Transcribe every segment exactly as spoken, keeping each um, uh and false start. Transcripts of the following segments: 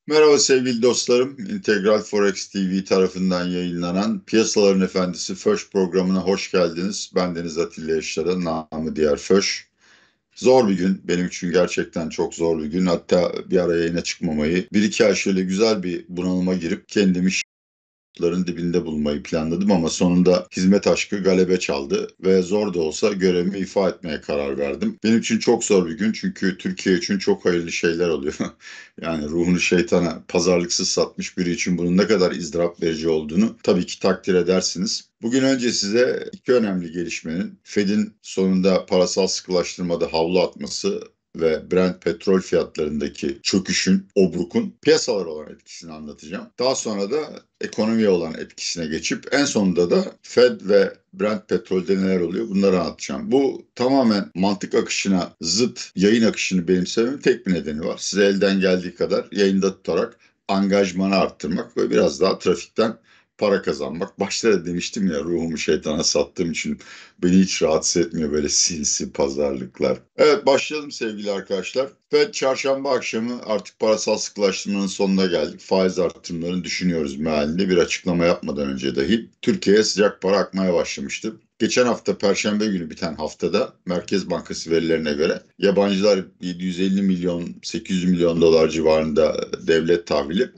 Merhaba sevgili dostlarım. Integral Forex T V tarafından yayınlanan Piyasaların Efendisi Föş programına hoş geldiniz. Ben Deniz Atilla Yaşar'ın namı diğer Föş. Zor bir gün. Benim için gerçekten çok zor bir gün. Hatta bir ara yayına çıkmamayı, bir iki ay şöyle güzel bir bunalıma girip kendimi ların dibinde bulmayı planladım ama sonunda hizmet aşkı galebe çaldı ve zor da olsa görevimi ifa etmeye karar verdim. Benim için çok zor bir gün çünkü Türkiye için çok hayırlı şeyler oluyor. Yani ruhunu şeytana pazarlıksız satmış biri için bunun ne kadar ızdırap verici olduğunu tabii ki takdir edersiniz. Bugün önce size iki önemli gelişmenin Fed'in sonunda parasal sıkılaştırmada havlu atması ve Brent petrol fiyatlarındaki çöküşün, obrukun piyasalara olan etkisini anlatacağım. Daha sonra da ekonomiye olan etkisine geçip en sonunda da Fed ve Brent petrolde neler oluyor bunları anlatacağım. Bu tamamen mantık akışına zıt yayın akışını benimsememin tek bir nedeni var. Size elden geldiği kadar yayında tutarak angajmanı arttırmak ve biraz daha trafikten para kazanmak. Başta da demiştim ya, ruhumu şeytana sattığım için beni hiç rahatsız etmiyor böyle sinsi pazarlıklar. Evet, başlayalım sevgili arkadaşlar. Fed çarşamba akşamı artık parasal sıkılaştırmanın sonuna geldik. Faiz artırımlarını düşünüyoruz mealinde bir açıklama yapmadan önce dahi Türkiye'ye sıcak para akmaya başlamıştı. Geçen hafta Perşembe günü biten haftada Merkez Bankası verilerine göre yabancılar yedi yüz elli milyon sekiz yüz milyon dolar civarında devlet tahvili,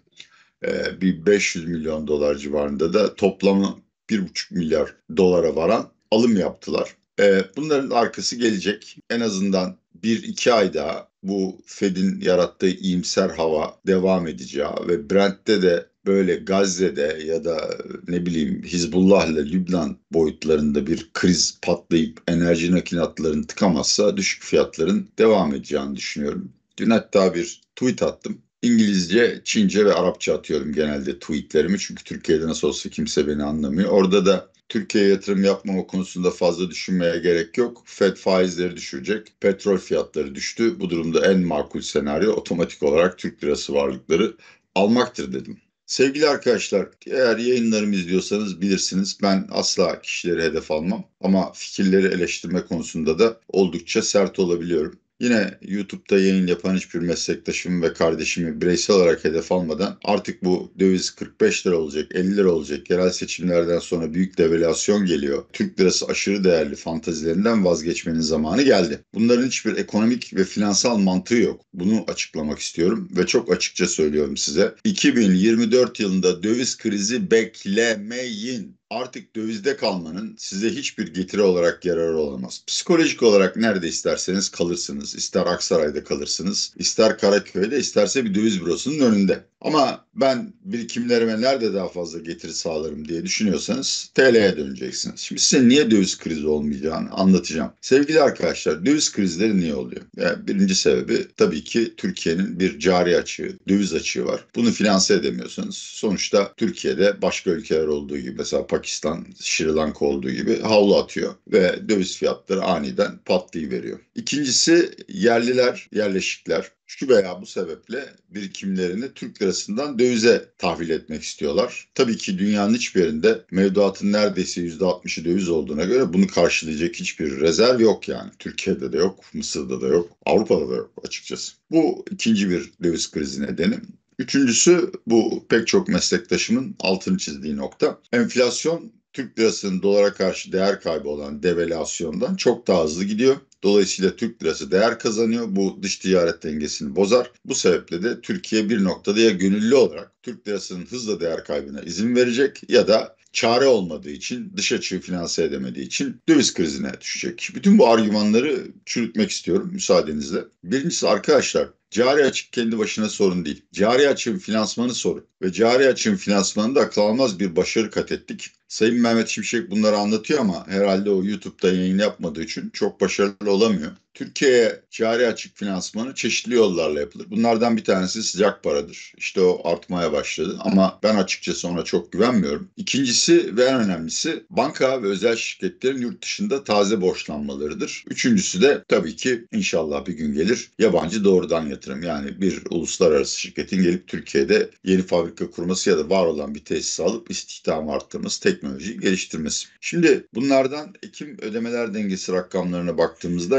e, bir beş yüz milyon dolar civarında da toplamı bir buçuk milyar dolara varan alım yaptılar. E, bunların arkası gelecek. En azından bir iki ay daha bu Fed'in yarattığı iyimser hava devam edeceği ve Brent'te de böyle Gazze'de ya da ne bileyim Hizbullah ile Lübnan boyutlarında bir kriz patlayıp enerji nakilatlarını tıkamazsa düşük fiyatların devam edeceğini düşünüyorum. Dün hatta bir tweet attım. İngilizce, Çince ve Arapça atıyorum genelde tweetlerimi çünkü Türkiye'de nasıl olsa kimse beni anlamıyor. Orada da Türkiye'ye yatırım yapmama konusunda fazla düşünmeye gerek yok. Fed faizleri düşürecek, petrol fiyatları düştü. Bu durumda en makul senaryo otomatik olarak Türk lirası varlıkları almaktır dedim. Sevgili arkadaşlar, eğer yayınlarımı izliyorsanız bilirsiniz ben asla kişileri hedef almam ama fikirleri eleştirme konusunda da oldukça sert olabiliyorum. Yine YouTube'da yayın yapan hiçbir meslektaşımı ve kardeşimi bireysel olarak hedef almadan artık bu döviz kırk beş lira olacak, elli lira olacak, yerel seçimlerden sonra büyük devalüasyon geliyor, Türk lirası aşırı değerli fantazilerinden vazgeçmenin zamanı geldi. Bunların hiçbir ekonomik ve finansal mantığı yok. Bunu açıklamak istiyorum ve çok açıkça söylüyorum size. iki bin yirmi dört yılında döviz krizi beklemeyin. Artık dövizde kalmanın size hiçbir getiri olarak yararı olamaz. Psikolojik olarak nerede isterseniz kalırsınız. İster Aksaray'da kalırsınız, ister Karaköy'de, isterse bir döviz bürosunun önünde. Ama ben birikimlerime nerede daha fazla getiri sağlarım diye düşünüyorsanız T L'ye döneceksiniz. Şimdi size niye döviz krizi olmayacağını anlatacağım. Sevgili arkadaşlar, döviz krizleri niye oluyor? Yani birinci sebebi tabii ki Türkiye'nin bir cari açığı, döviz açığı var. Bunu finanse edemiyorsanız sonuçta Türkiye'de başka ülkeler olduğu gibi mesela Pakistan, Sri Lanka olduğu gibi havlu atıyor ve döviz fiyatları aniden patlayıveriyor. İkincisi yerliler, yerleşikler şu veya bu sebeple birikimlerini Türk lirasından dövize tahvil etmek istiyorlar. Tabii ki dünyanın hiçbir yerinde mevduatın neredeyse yüzde altmışı döviz olduğuna göre bunu karşılayacak hiçbir rezerv yok yani. Türkiye'de de yok, Mısır'da da yok, Avrupa'da da yok açıkçası. Bu ikinci bir döviz krizi nedeni. Üçüncüsü bu pek çok meslektaşımın altını çizdiği nokta. Enflasyon Türk lirasının dolara karşı değer kaybı olan devalüasyondan çok daha hızlı gidiyor. Dolayısıyla Türk lirası değer kazanıyor. Bu dış ticaret dengesini bozar. Bu sebeple de Türkiye bir noktada ya gönüllü olarak Türk lirasının hızla değer kaybına izin verecek ya da çare olmadığı için, dış açığı finanse edemediği için döviz krizine düşecek. Bütün bu argümanları çürütmek istiyorum müsaadenizle. Birincisi arkadaşlar, cari açık kendi başına sorun değil. Cari açığın finansmanı sorun. Ve cari açığın finansmanında akıl almaz bir başarı kat ettik. Sayın Mehmet Şimşek bunları anlatıyor ama herhalde o YouTube'da yayın yapmadığı için çok başarılı olamıyor. Türkiye'ye cari açık finansmanı çeşitli yollarla yapılır. Bunlardan bir tanesi sıcak paradır. İşte o artmaya başladı ama ben açıkçası ona çok güvenmiyorum. İkincisi ve en önemlisi banka ve özel şirketlerin yurt dışında taze borçlanmalarıdır. Üçüncüsü de tabii ki inşallah bir gün gelir yabancı doğrudan yatırım. Yani bir uluslararası şirketin gelip Türkiye'de yeni fabrika kurması ya da var olan bir tesis alıp istihdamı arttırması, teknolojiyi geliştirmesi. Şimdi bunlardan Ekim ödemeler dengesi rakamlarına baktığımızda yabancı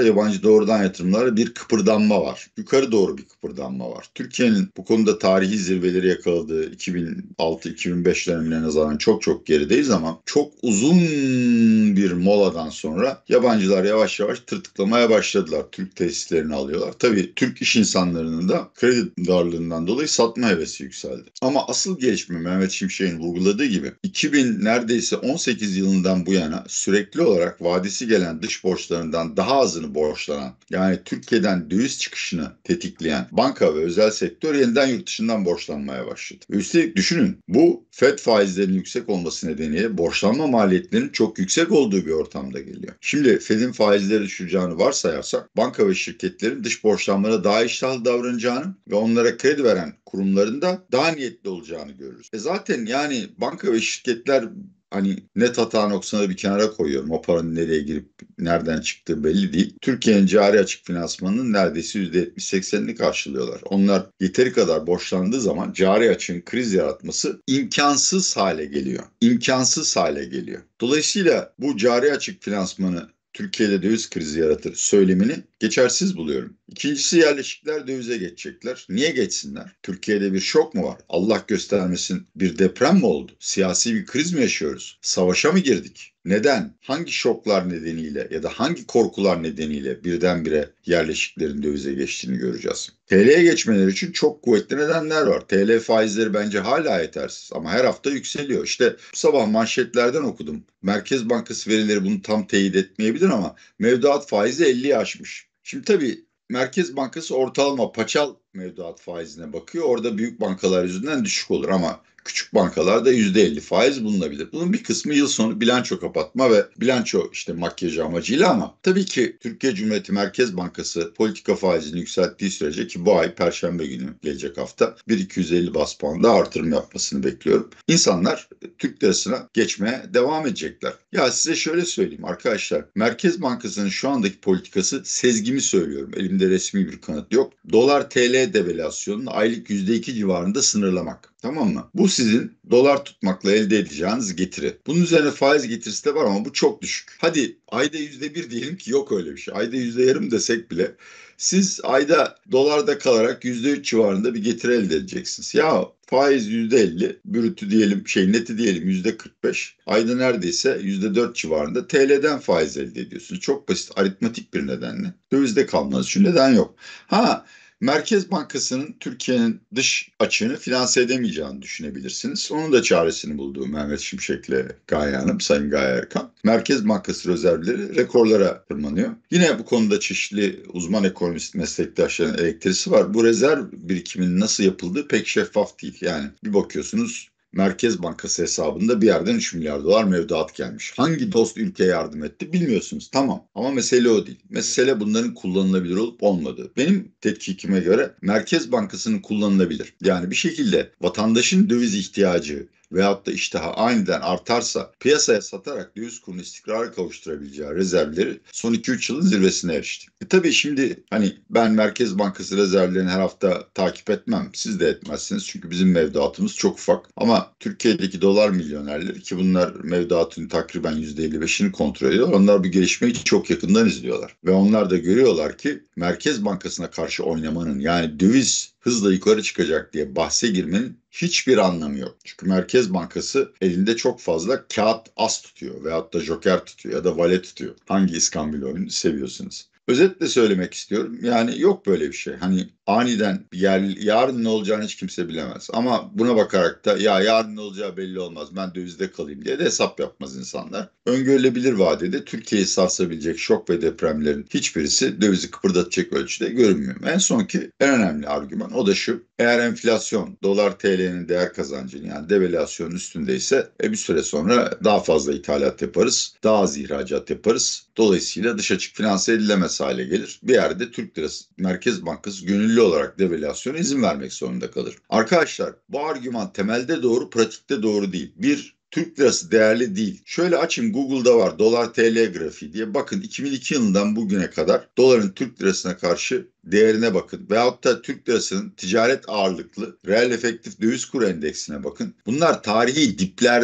yabancı doğrudan yatırımlara bir kıpırdanma var. Yukarı doğru bir kıpırdanma var. Türkiye'nin bu konuda tarihi zirveleri yakaladığı iki bin altı iki bin beş dönemine nazaran çok çok gerideyiz ama çok uzun bir moladan sonra yabancılar yavaş yavaş tırtıklamaya başladılar. Türk tesislerini alıyorlar. Tabii Türk iş insanlarının da kredi darlığından dolayı satma hevesi yükseldi. Ama asıl gelişme Mehmet Şimşek'in vurguladığı gibi iki bin neredeyse on sekiz yılından bu yana sürekli olarak vadesi gelen dış borçlarından daha azını borçlanan, yani Türkiye'den döviz çıkışını tetikleyen banka ve özel sektör yeniden yurt dışından borçlanmaya başladı. Üstelik düşünün, bu Fed faizlerinin yüksek olması nedeniyle borçlanma maliyetlerinin çok yüksek olduğu bir ortamda geliyor. Şimdi Fed'in faizleri düşüreceğini varsayarsak banka ve şirketlerin dış borçlanmalara daha iştahlı davranacağını ve onlara kredi veren kurumların da daha niyetli olacağını görürüz. E zaten yani banka ve şirketler, hani net hata noksanı bir kenara koyuyorum. O paranın nereye girip nereden çıktığı belli değil. Türkiye'nin cari açık finansmanının neredeyse yüzde yetmiş seksenini karşılıyorlar. Onlar yeteri kadar borçlandığı zaman cari açığın kriz yaratması imkansız hale geliyor. İmkansız hale geliyor. Dolayısıyla bu cari açık finansmanı Türkiye'de döviz krizi yaratır söylemini geçersiz buluyorum. İkincisi, yerleşikler dövize geçecekler. Niye geçsinler? Türkiye'de bir şok mu var? Allah göstermesin, bir deprem mi oldu? Siyasi bir kriz mi yaşıyoruz? Savaşa mı girdik? Neden? Hangi şoklar nedeniyle ya da hangi korkular nedeniyle birdenbire yerleşiklerin dövize geçtiğini göreceğiz. T L'ye geçmeleri için çok kuvvetli nedenler var. T L faizleri bence hala yetersiz ama her hafta yükseliyor. İşte bu sabah manşetlerden okudum. Merkez Bankası verileri bunu tam teyit etmeyebilir ama mevduat faizi elliyi aşmış. Şimdi tabii Merkez Bankası ortalama paçal mevduat faizine bakıyor. Orada büyük bankalar yüzünden düşük olur ama küçük bankalarda yüzde elli faiz bulunabilir. Bunun bir kısmı yıl sonu bilanço kapatma ve bilanço işte makyajı amacıyla ama tabii ki Türkiye Cumhuriyeti Merkez Bankası politika faizini yükselttiği sürece, ki bu ay Perşembe günü gelecek hafta bir iki yüz elli bas puan daha artırım yapmasını bekliyorum. İnsanlar Türk lirasına geçmeye devam edecekler. Ya size şöyle söyleyeyim arkadaşlar. Merkez Bankası'nın şu andaki politikası, sezgimi söylüyorum, elimde resmi bir kanıt yok, dolar T L devalüasyonunu aylık yüzde iki civarında sınırlamak. Tamam mı? Bu sizin dolar tutmakla elde edeceğiniz getiri. Bunun üzerine faiz getirisi de var ama bu çok düşük. Hadi ayda yüzde bir diyelim ki yok öyle bir şey. Ayda yüzde yarım desek bile siz ayda dolarda kalarak yüzde üç civarında bir getiri elde edeceksiniz. Ya faiz yüzde elli, brütü diyelim, şey neti diyelim yüzde kırk beş. Ayda neredeyse yüzde dört civarında T L'den faiz elde ediyorsunuz. Çok basit, aritmatik bir nedenle. Dövizde kalmanız için neden yok. Ha, Merkez Bankası'nın Türkiye'nin dış açığını finanse edemeyeceğini düşünebilirsiniz. Onun da çaresini buldu Mehmet Şimşek'le Gaye Hanım, Sayın Gaye Erkan. Merkez Bankası rezervleri rekorlara tırmanıyor. Yine bu konuda çeşitli uzman ekonomist meslektaşların elektrisi var. Bu rezerv birikiminin nasıl yapıldığı pek şeffaf değil. Yani bir bakıyorsunuz, Merkez Bankası hesabında bir yerden üç milyar dolar mevduat gelmiş. Hangi dost ülke yardım etti bilmiyorsunuz. Tamam, ama mesele o değil. Mesele bunların kullanılabilir olup olmadığı. Benim tetkikime göre Merkez Bankası'nın kullanılabilir. Yani bir şekilde vatandaşın döviz ihtiyacı veyahut da iştahı aniden artarsa piyasaya satarak döviz kurunu istikrara kavuşturabileceği rezervleri son iki üç yılın zirvesine erişti. E tabii şimdi hani ben Merkez Bankası rezervlerini her hafta takip etmem. Siz de etmezsiniz çünkü bizim mevduatımız çok ufak. Ama Türkiye'deki dolar milyonerleri, ki bunlar mevduatın takriben yüzde elli beşini kontrol ediyorlar, onlar bu gelişmeyi çok yakından izliyorlar. Ve onlar da görüyorlar ki Merkez Bankası'na karşı oynamanın, yani döviz hızla yukarı çıkacak diye bahse girmenin hiçbir anlamı yok. Çünkü Merkez Bankası elinde çok fazla kağıt as tutuyor veyahut da joker tutuyor ya da vale tutuyor. Hangi iskambil oyunu seviyorsunuz? Özetle söylemek istiyorum. Yani yok böyle bir şey. Hani aniden yer, yarın ne olacağını hiç kimse bilemez. Ama buna bakarak da ya yarın ne olacağı belli olmaz, ben dövizde kalayım diye de hesap yapmaz insanlar. Öngörülebilir vadede Türkiye'yi sarsabilecek şok ve depremlerin hiçbirisi dövizi kıpırdatacak ölçüde görünmüyor. En sonki en önemli argüman o da şu: eğer enflasyon dolar T L'nin değer kazancını, yani devalüasyonun üstündeyse e bir süre sonra daha fazla ithalat yaparız, daha az ihracat yaparız. Dolayısıyla dış açık finanse edilemez hale gelir. Bir yerde Türk Lirası Merkez Bankası gönüllü olarak devalüasyona izin vermek zorunda kalır. Arkadaşlar, bu argüman temelde doğru, pratikte doğru değil. Bir, Türk lirası değerli değil. Şöyle açın, Google'da var dolar T L grafiği diye. Bakın iki bin iki yılından bugüne kadar doların Türk lirasına karşı değerine bakın. Veyahut da Türk lirasının ticaret ağırlıklı reel efektif döviz kuru endeksine bakın. Bunlar tarihi diplerde.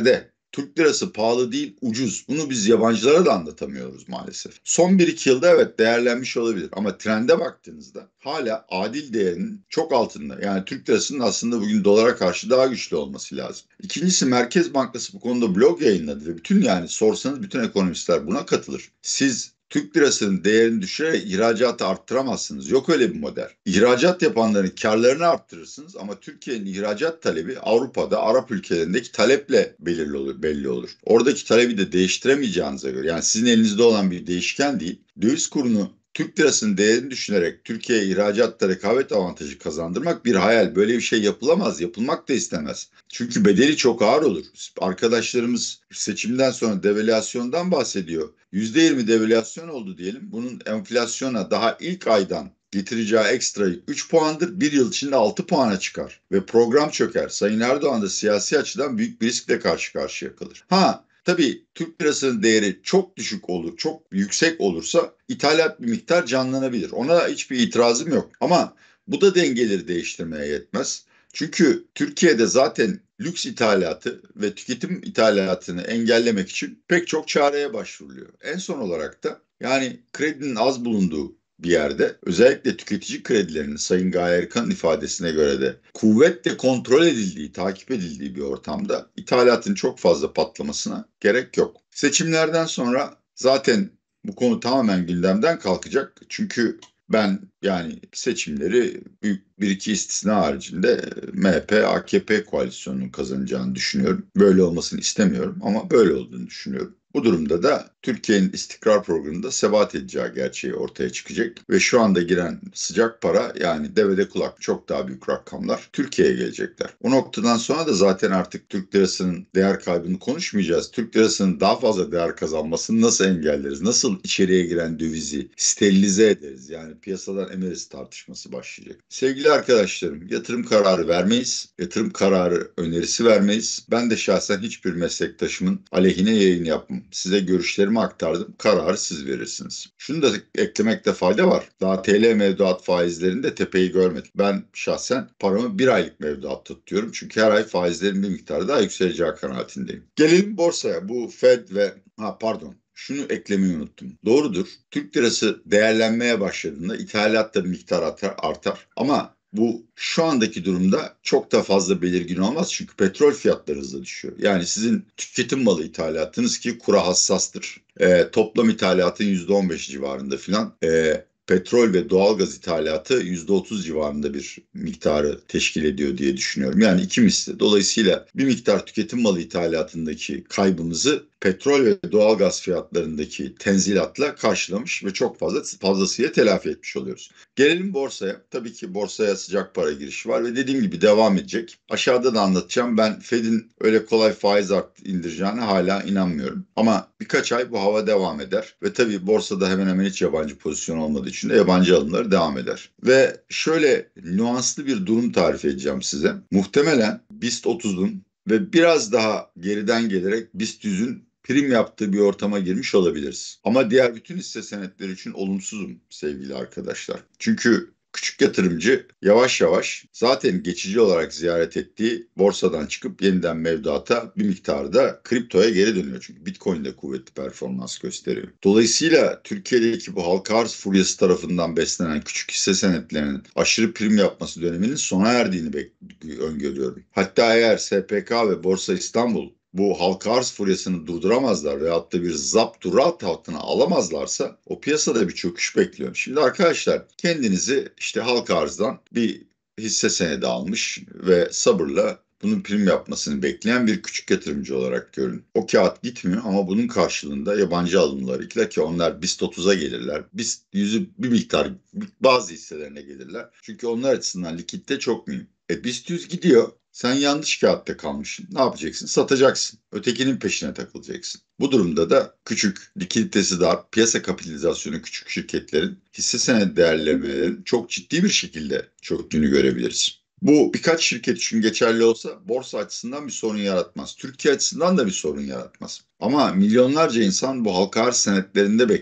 Türk lirası pahalı değil, ucuz. Bunu biz yabancılara da anlatamıyoruz maalesef. Son bir iki yılda evet değerlenmiş olabilir ama trende baktığınızda hala adil değerinin çok altında. Yani Türk lirasının aslında bugün dolara karşı daha güçlü olması lazım. İkincisi, Merkez Bankası bu konuda blog yayınladı ve bütün, yani sorsanız bütün ekonomistler buna katılır. Siz Türk lirasının değerini düşürerek ihracatı arttıramazsınız. Yok öyle bir model. İhracat yapanların karlarını arttırırsınız ama Türkiye'nin ihracat talebi Avrupa'da, Arap ülkelerindeki taleple belirli olur, belli olur. Oradaki talebi de değiştiremeyeceğinize göre, yani sizin elinizde olan bir değişken değil, döviz kurunu Türk lirasının değerini düşünerek Türkiye'ye ihracatta rekabet avantajı kazandırmak bir hayal. Böyle bir şey yapılamaz, yapılmak da istemez. Çünkü bedeli çok ağır olur. Arkadaşlarımız seçimden sonra devalüasyondan bahsediyor. yüzde yirmi devalüasyon oldu diyelim. Bunun enflasyona daha ilk aydan getireceği ekstra üç puandır. Bir yıl içinde altı puana çıkar ve program çöker. Sayın Erdoğan da siyasi açıdan büyük bir riskle karşı karşıya kalır. Ha, tabii Türk lirasının değeri çok düşük olur, çok yüksek olursa ithalat bir miktar canlanabilir. Ona hiçbir itirazım yok. Ama bu da dengeleri değiştirmeye yetmez. Çünkü Türkiye'de zaten lüks ithalatı ve tüketim ithalatını engellemek için pek çok çareye başvuruluyor. En son olarak da, yani kredinin az bulunduğu bir yerde, özellikle tüketici kredilerinin Sayın Gaye Erkan'ın ifadesine göre de kuvvetle kontrol edildiği, takip edildiği bir ortamda ithalatın çok fazla patlamasına gerek yok. Seçimlerden sonra zaten bu konu tamamen gündemden kalkacak. Çünkü ben, yani seçimleri büyük bir iki istisna haricinde M H P A K P koalisyonunun kazanacağını düşünüyorum. Böyle olmasını istemiyorum ama böyle olduğunu düşünüyorum. Bu durumda da Türkiye'nin istikrar programında sebat edeceği gerçeği ortaya çıkacak ve şu anda giren sıcak para, yani devede kulak, çok daha büyük rakamlar Türkiye'ye gelecekler. O noktadan sonra da zaten artık Türk lirasının değer kaybını konuşmayacağız. Türk lirasının daha fazla değer kazanmasını nasıl engelleriz? Nasıl içeriye giren dövizi sterilize ederiz? Yani piyasadan emeriz tartışması başlayacak. Sevgili arkadaşlarım, yatırım kararı vermeyiz. Yatırım kararı önerisi vermeyiz. Ben de şahsen hiçbir meslektaşımın aleyhine yayın yapmam. Size görüşlerimi aktardım. Kararı siz verirsiniz. Şunu da eklemekte fayda var. Daha T L mevduat faizlerinde tepeyi görmedik. Ben şahsen paramı bir aylık mevduat tutuyorum. Çünkü her ay faizlerin bir miktarı daha yükseleceği kanaatindeyim. Gelelim borsaya. Bu Fed ve ha pardon şunu eklemeyi unuttum. Doğrudur. Türk lirası değerlenmeye başladığında ithalat da bir miktar artar, artar. Ama bu şu andaki durumda çok da fazla belirgin olmaz çünkü petrol fiyatları hızla düşüyor. Yani sizin tüketim malı ithalatınız, ki kura hassastır, e, toplam ithalatın yüzde on beş civarında filan. E, petrol ve doğalgaz ithalatı yüzde otuz civarında bir miktarı teşkil ediyor diye düşünüyorum. Yani iki misli. Dolayısıyla bir miktar tüketim malı ithalatındaki kaybımızı petrol ve doğalgaz fiyatlarındaki tenzilatla karşılamış ve çok fazla fazlasıyla telafi etmiş oluyoruz. Gelelim borsaya. Tabii ki borsaya sıcak para girişi var ve dediğim gibi devam edecek. Aşağıda da anlatacağım. Ben Fed'in öyle kolay faiz art indireceğine hala inanmıyorum. Ama birkaç ay bu hava devam eder ve tabii borsada hemen hemen hiç yabancı pozisyon olmadığı için de yabancı alımları devam eder. Ve şöyle nüanslı bir durum tarif edeceğim size. Muhtemelen BIST otuzun ve biraz daha geriden gelerek BIST yüzün prim yaptığı bir ortama girmiş olabiliriz. Ama diğer bütün hisse senetleri için olumsuzum sevgili arkadaşlar. Çünkü küçük yatırımcı yavaş yavaş zaten geçici olarak ziyaret ettiği borsadan çıkıp yeniden mevduata bir miktarda kriptoya geri dönüyor. Çünkü Bitcoin de kuvvetli performans gösteriyor. Dolayısıyla Türkiye'deki bu halka arz furyası tarafından beslenen küçük hisse senetlerinin aşırı prim yapması döneminin sona erdiğini öngörüyorum. Hatta eğer S P K ve Borsa İstanbul bu halka arz furyasını durduramazlar veyahut da bir zapturapt altına alamazlarsa o piyasada bir çöküş bekliyor. Şimdi arkadaşlar, kendinizi işte halka arzdan bir hisse senedi almış ve sabırla bunun prim yapmasını bekleyen bir küçük yatırımcı olarak görün. O kağıt gitmiyor ama bunun karşılığında yabancı alımlar, ki onlar BIST otuza gelirler. BIST yüzü bir miktar bazı hisselerine gelirler. Çünkü onlar açısından likitte çok mühim. E BIST yüz gidiyor. Sen yanlış kağıtta kalmışsın. Ne yapacaksın? Satacaksın. Ötekinin peşine takılacaksın. Bu durumda da küçük, likiditesi dar, piyasa kapitalizasyonu küçük şirketlerin hisse senedi değerlemelerinin çok ciddi bir şekilde çöktüğünü görebiliriz. Bu birkaç şirket için geçerli olsa borsa açısından bir sorun yaratmaz. Türkiye açısından da bir sorun yaratmaz. Ama milyonlarca insan bu halka arz senetlerinde bekliyor.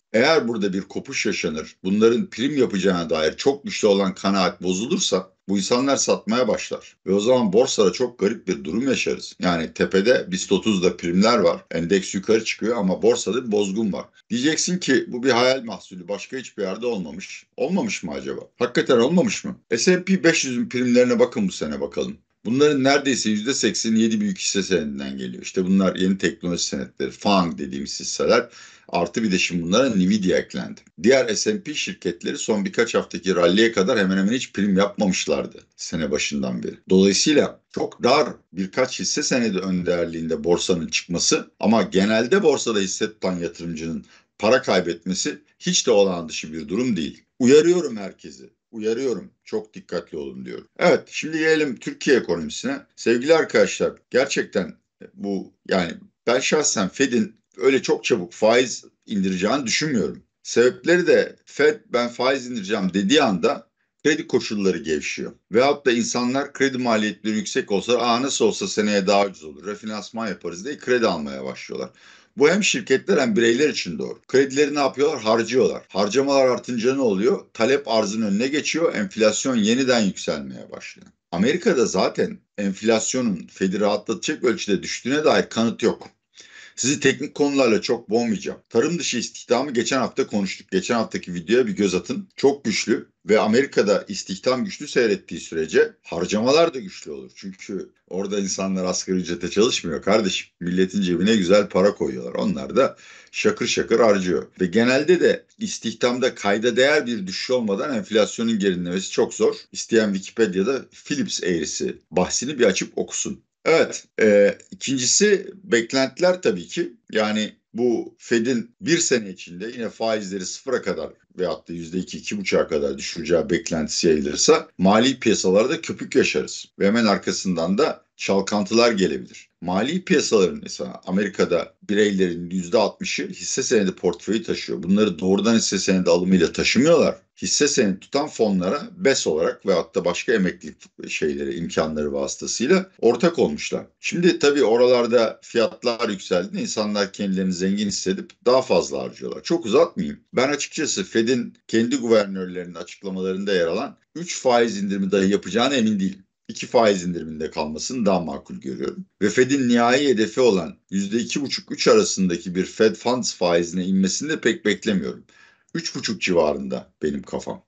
Eğer burada bir kopuş yaşanır, bunların prim yapacağına dair çok güçlü olan kanaat bozulursa bu insanlar satmaya başlar. Ve o zaman borsada çok garip bir durum yaşarız. Yani tepede BIST otuzda primler var. Endeks yukarı çıkıyor ama borsada bir bozgun var. Diyeceksin ki bu bir hayal mahsulü, başka hiçbir yerde olmamış. Olmamış mı acaba? Hakikaten olmamış mı? S and P beş yüzün primlerine bakın bu sene bakalım. Bunların neredeyse yüzde sekseni yedi büyük hisse senedinden geliyor. İşte bunlar yeni teknoloji senetleri, FANG dediğimiz hisseler. Artı bir de şimdi bunlara Nvidia eklendi. Diğer S and P şirketleri son birkaç haftaki ralliye kadar hemen hemen hiç prim yapmamışlardı sene başından beri. Dolayısıyla çok dar birkaç hisse senedi önderliğinde borsanın çıkması ama genelde borsada hisse tutan yatırımcının para kaybetmesi hiç de olağan dışı bir durum değil. Uyarıyorum herkesi. Uyarıyorum. Çok dikkatli olun diyorum. Evet, şimdi gelelim Türkiye ekonomisine. Sevgili arkadaşlar, gerçekten bu yani ben şahsen Fed'in öyle çok çabuk faiz indireceğini düşünmüyorum. Sebepleri de Fed ben faiz indireceğim dediği anda kredi koşulları gevşiyor. Veyahut da insanlar kredi maliyetleri yüksek olsa aa nasıl olsa seneye daha ucuz olur, refinansman yaparız diye kredi almaya başlıyorlar. Bu hem şirketler hem bireyler için doğru. Kredileri ne yapıyorlar? Harcıyorlar. Harcamalar artınca ne oluyor? Talep arzın önüne geçiyor, enflasyon yeniden yükselmeye başlıyor. Amerika'da zaten enflasyonun Fed'i rahatlatacak ölçüde düştüğüne dair kanıt yok. Sizi teknik konularla çok boğmayacağım. Tarım dışı istihdamı geçen hafta konuştuk. Geçen haftaki videoya bir göz atın. Çok güçlü ve Amerika'da istihdam güçlü seyrettiği sürece harcamalar da güçlü olur. Çünkü orada insanlar asgari ücrete çalışmıyor kardeşim. Milletin cebine güzel para koyuyorlar. Onlar da şakır şakır harcıyor. Ve genelde de istihdamda kayda değer bir düşüş olmadan enflasyonun gerilemesi çok zor. İsteyen Wikipedia'da Phillips eğrisi bahsini bir açıp okusun. Evet, e, ikincisi beklentiler tabii ki. Yani bu Fed'in bir sene içinde yine faizleri sıfıra kadar veyahut da yüzde iki, iki buçuğa kadar düşüreceği beklentisi yayılırsa mali piyasalarda köpük yaşarız. Ve hemen arkasından da çalkantılar gelebilir. Mali piyasaların mesela Amerika'da bireylerin yüzde altmışı hisse senedi portföyü taşıyor. Bunları doğrudan hisse senedi alımıyla taşımıyorlar. Hisse senedi tutan fonlara B E S olarak veyahut da başka emeklilik şeyleri, imkanları vasıtasıyla ortak olmuşlar. Şimdi tabii oralarda fiyatlar yükseldi. İnsanlar kendilerini zengin hissedip daha fazla harcıyorlar. Çok uzatmayayım. Ben açıkçası Fed'in kendi guvernörlerinin açıklamalarında yer alan üç faiz indirimi dahi yapacağına emin değilim. iki faiz indiriminde kalmasını daha makul görüyorum. Ve Fed'in nihai hedefi olan yüzde iki buçuk üç arasındaki bir Fed Funds faizine inmesini de pek beklemiyorum. üç buçuk civarında benim kafam.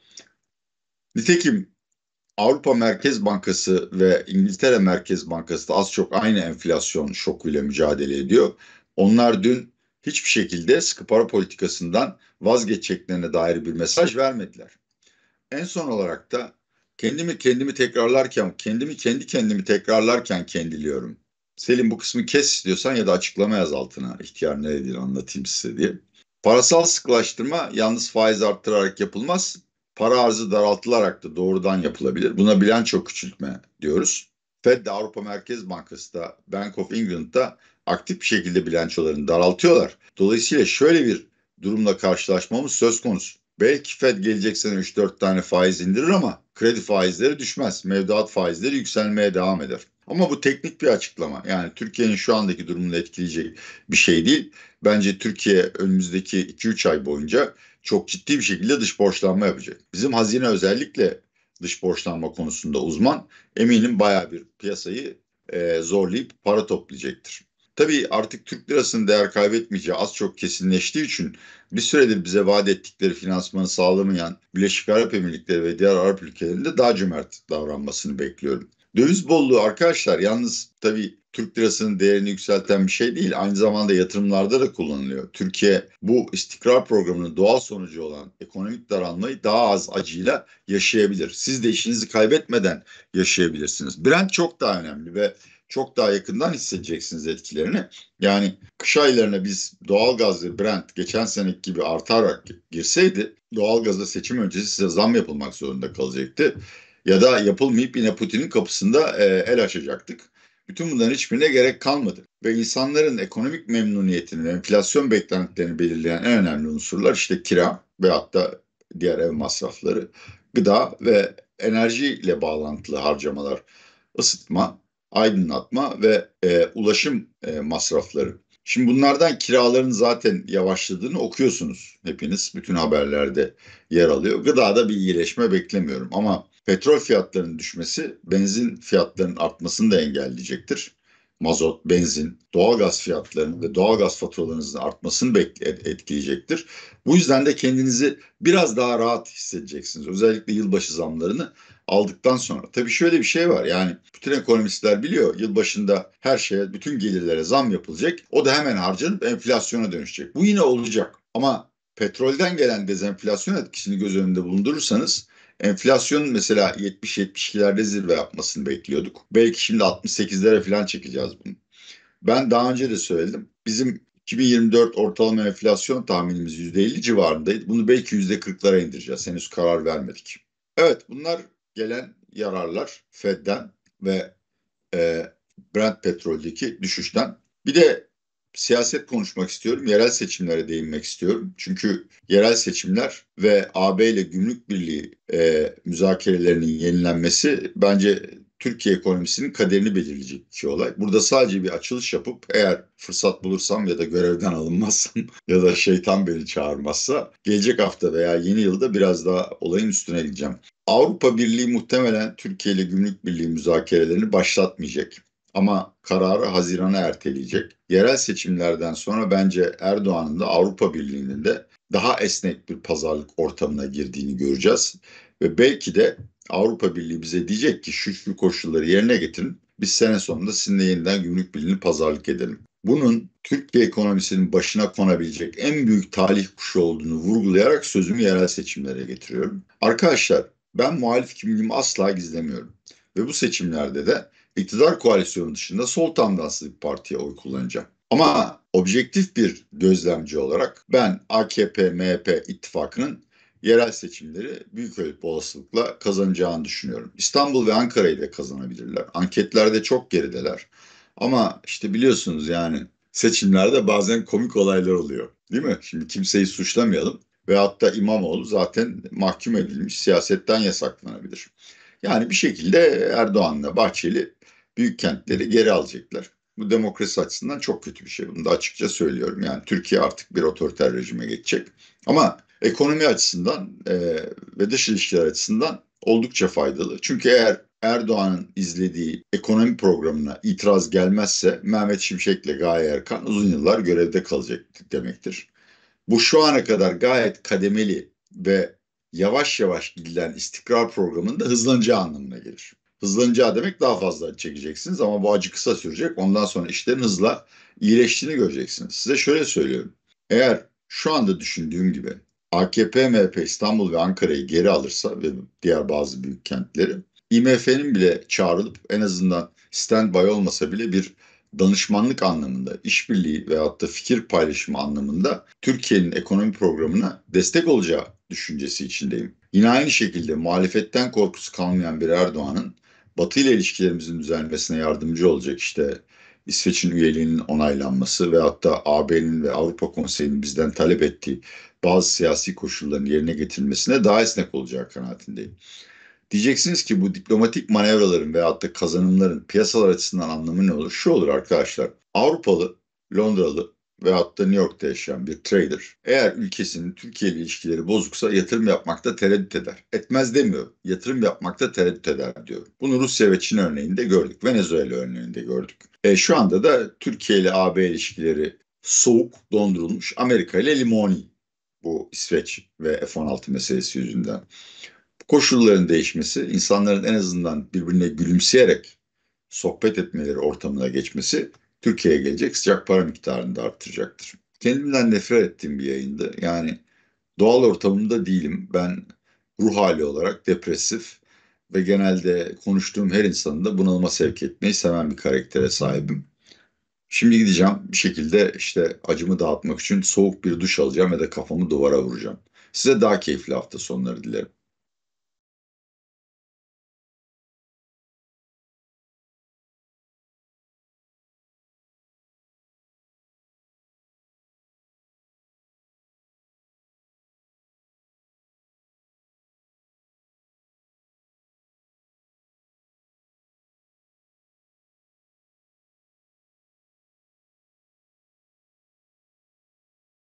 Nitekim Avrupa Merkez Bankası ve İngiltere Merkez Bankası da az çok aynı enflasyon şokuyla mücadele ediyor. Onlar dün hiçbir şekilde sıkı para politikasından vazgeçeceklerine dair bir mesaj vermediler. En son olarak da kendimi kendimi tekrarlarken, kendimi kendi kendimi tekrarlarken kendiliyorum. Selim bu kısmı kes istiyorsan ya da açıklama yaz altına ihtiyar ne dediğini anlatayım size diye. Parasal sıkılaştırma yalnız faiz arttırarak yapılmaz. Para arzı daraltılarak da doğrudan yapılabilir. Buna bilanço küçültme diyoruz. Fed de Avrupa Merkez Bankası da Bank of England'da aktif bir şekilde bilançolarını daraltıyorlar. Dolayısıyla şöyle bir durumla karşılaşmamız söz konusu. Belki Fed gelecek sene üç dört tane faiz indirir ama kredi faizleri düşmez. Mevduat faizleri yükselmeye devam eder. Ama bu teknik bir açıklama. Yani Türkiye'nin şu andaki durumunu etkileyecek bir şey değil. Bence Türkiye önümüzdeki iki üç ay boyunca çok ciddi bir şekilde dış borçlanma yapacak. Bizim hazine özellikle dış borçlanma konusunda uzman. Eminim bayağı bir piyasayı e, zorlayıp para toplayacaktır. Tabii artık Türk lirasının değer kaybetmeyeceği az çok kesinleştiği için bir süredir bize vaat ettikleri finansmanı sağlamayan Birleşik Arap Emirlikleri ve diğer Arap ülkelerinde daha cömert davranmasını bekliyorum. Döviz bolluğu arkadaşlar yalnız tabii Türk lirasının değerini yükselten bir şey değil. Aynı zamanda yatırımlarda da kullanılıyor. Türkiye bu istikrar programının doğal sonucu olan ekonomik daralmayı daha az acıyla yaşayabilir. Siz de işinizi kaybetmeden yaşayabilirsiniz. Brent çok daha önemli ve çok daha yakından hissedeceksiniz etkilerini. Yani kış aylarına biz doğalgaz ve Brent geçen seneki gibi artarak girseydi doğalgaza seçim öncesi size zam yapılmak zorunda kalacaktı. Ya da yapılmayıp yine Putin'in kapısında e, el açacaktık. Bütün bunların hiçbirine gerek kalmadı. Ve insanların ekonomik memnuniyetini, enflasyon beklentilerini belirleyen en önemli unsurlar işte kira ve hatta diğer ev masrafları, gıda ve enerjiyle bağlantılı harcamalar, ısıtma, aydınlatma ve e, ulaşım e, masrafları. Şimdi bunlardan kiraların zaten yavaşladığını okuyorsunuz hepiniz. Bütün haberlerde yer alıyor. Gıdada bir iyileşme beklemiyorum ama petrol fiyatlarının düşmesi benzin fiyatlarının artmasını da engelleyecektir. Mazot, benzin, doğalgaz fiyatlarının ve doğalgaz faturalarınızın artmasını bekle- etkileyecektir. Bu yüzden de kendinizi biraz daha rahat hissedeceksiniz. Özellikle yılbaşı zamlarını aldıktan sonra. Tabii şöyle bir şey var, yani bütün ekonomistler biliyor, yılbaşında her şeye, bütün gelirlere zam yapılacak. O da hemen harcanıp enflasyona dönüşecek. Bu yine olacak ama petrolden gelen dezenflasyon etkisini göz önünde bulundurursanız enflasyonun mesela yetmiş yetmiş ikilerde zirve yapmasını bekliyorduk. Belki şimdi altmış sekizlere falan çekeceğiz bunu. Ben daha önce de söyledim. Bizim iki bin yirmi dört ortalama enflasyon tahminimiz yüzde elli civarındaydı. Bunu belki yüzde kırklara indireceğiz. Henüz karar vermedik. Evet, bunlar gelen yararlar Fed'den ve e, Brent petroldeki düşüşten. Bir de siyaset konuşmak istiyorum. Yerel seçimlere değinmek istiyorum. Çünkü yerel seçimler ve A B ile Gümrük Birliği e, müzakerelerinin yenilenmesi bence Türkiye ekonomisinin kaderini belirleyecek iki olay. Burada sadece bir açılış yapıp eğer fırsat bulursam ya da görevden alınmazsam ya da şeytan beni çağırmazsa gelecek hafta veya yeni yılda biraz daha olayın üstüne gideceğim. Avrupa Birliği muhtemelen Türkiye ile Gümrük Birliği müzakerelerini başlatmayacak. Ama kararı Haziran'a erteleyecek. Yerel seçimlerden sonra bence Erdoğan'ın da Avrupa Birliği'nin de daha esnek bir pazarlık ortamına girdiğini göreceğiz. Ve belki de Avrupa Birliği bize diyecek ki şu şu koşulları yerine getirin. Biz sene sonunda sizinle yeniden Gümrük Birliği'ni pazarlık edelim. Bunun Türkiye ekonomisinin başına konabilecek en büyük talih kuşu olduğunu vurgulayarak sözümü yerel seçimlere getiriyorum. Arkadaşlar, ben muhalif kimliğimi asla gizlemiyorum. Ve bu seçimlerde de iktidar koalisyonu dışında sol tandanslı bir partiye oy kullanacağım. Ama objektif bir gözlemci olarak ben A K P M H P ittifakının yerel seçimleri büyük olasılıkla kazanacağını düşünüyorum. İstanbul ve Ankara'yı da kazanabilirler. Anketlerde çok gerideler. Ama işte biliyorsunuz, yani seçimlerde bazen komik olaylar oluyor. Değil mi? Şimdi kimseyi suçlamayalım. Ve hatta İmamoğlu zaten mahkum edilmiş, siyasetten yasaklanabilir. Yani bir şekilde Erdoğan'la Bahçeli büyük kentleri geri alacaklar. Bu demokrasi açısından çok kötü bir şey. Bunu da açıkça söylüyorum. Yani Türkiye artık bir otoriter rejime geçecek. Ama ekonomi açısından e, ve dış ilişkiler açısından oldukça faydalı. Çünkü eğer Erdoğan'ın izlediği ekonomi programına itiraz gelmezse Mehmet Şimşek'le Gaye Erkan uzun yıllar görevde kalacak demektir. Bu şu ana kadar gayet kademeli ve yavaş yavaş gidilen istikrar programının da hızlanacağı anlamına gelir. Hızlanacağı demek daha fazla acı çekeceksiniz ama bu acı kısa sürecek. Ondan sonra işlerin hızla iyileştiğini göreceksiniz. Size şöyle söylüyorum. Eğer şu anda düşündüğüm gibi A K P M H P İstanbul ve Ankara'yı geri alırsa ve diğer bazı büyük kentleri, I M F'nin bile çağrılıp en azından standby olmasa bile bir danışmanlık anlamında, işbirliği veyahut da fikir paylaşımı anlamında Türkiye'nin ekonomi programına destek olacağı düşüncesi içindeyim. Yine aynı şekilde muhalefetten korkusu kalmayan bir Erdoğan'ın Batı ile ilişkilerimizin düzelmesine yardımcı olacak, işte İsveç'in üyeliğinin onaylanması veyahut da A B'nin ve Avrupa Konseyi'nin bizden talep ettiği bazı siyasi koşulların yerine getirilmesine daha esnek olacağı kanaatindeyim. Diyeceksiniz ki bu diplomatik manevraların veyahut da kazanımların piyasalar açısından anlamı ne olur? Şu olur arkadaşlar. Avrupalı, Londralı veyahut da New York'ta yaşayan bir trader eğer ülkesinin Türkiye ile ilişkileri bozuksa yatırım yapmakta tereddüt eder. Etmez demiyor. Yatırım yapmakta tereddüt eder diyor. Bunu Rusya ve Çin örneğinde gördük. Venezuela örneğinde gördük. E, şu anda da Türkiye ile A B ilişkileri soğuk, dondurulmuş. Amerika ile limoni. Bu İsveç ve F on altı meselesi yüzünden. Koşulların değişmesi, insanların en azından birbirine gülümseyerek sohbet etmeleri ortamına geçmesi Türkiye'ye gelecek sıcak para miktarını da arttıracaktır. Kendimden nefret ettiğim bir yayındı. Yani doğal ortamımda değilim. Ben ruh hali olarak depresif ve genelde konuştuğum her insanı da bunalıma sevk etmeyi seven bir karaktere sahibim. Şimdi gideceğim bir şekilde işte acımı dağıtmak için soğuk bir duş alacağım ya da kafamı duvara vuracağım. Size daha keyifli hafta sonları dilerim.